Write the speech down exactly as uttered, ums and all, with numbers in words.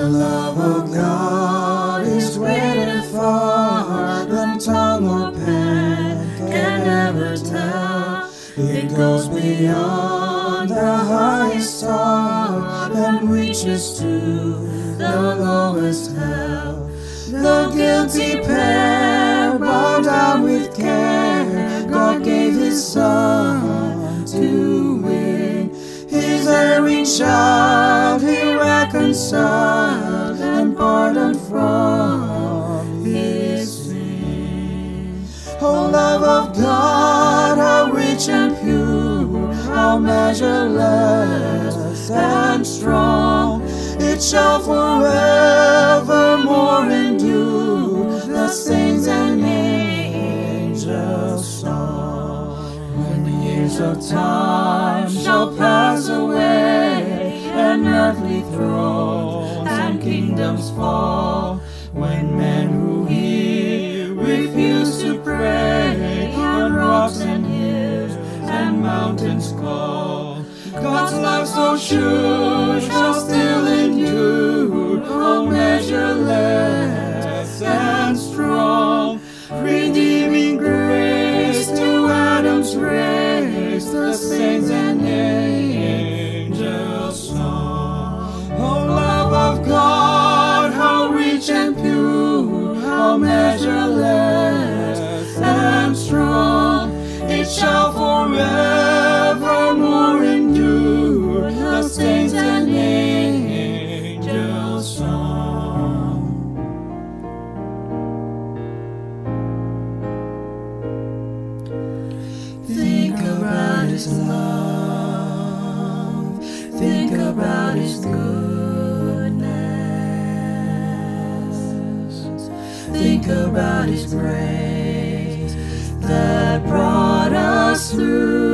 love of God is greater far than tongue or pen can ever tell. It goes beyond the highest star and reaches to the lowest hell. The guilty pair bow down with care. God gave His Son to win His erring child. He reconciled and pardoned from his sin. Oh, love of God, how rich and pure, how measureless and strong, it shall forevermore endure the saints and angels' song. When the years of time shall pass away and earthly thrones and kingdoms fall, when men who hear refuse to pray on rocks and hills and mountains call, God's love so sure shall still endure, oh measureless and strong, redeeming grace to Adam's race, the saints and angels' song. Oh, love of God, how rich and pure, how measureless and strong, it shall forevermore endure the saints and angels' song. Think about His love, think about His goodness, think about His grace that brought us through.